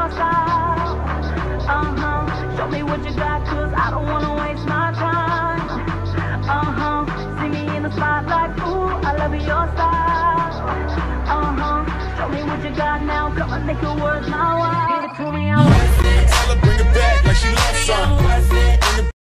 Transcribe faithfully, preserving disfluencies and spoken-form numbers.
your style. Uh-huh, show me what you got, cause I don't wanna waste my time. Uh-huh, see me in the spotlight, ooh, I love your style. Uh-huh, show me what you got now, come on, make it worth my while. Give it to me, I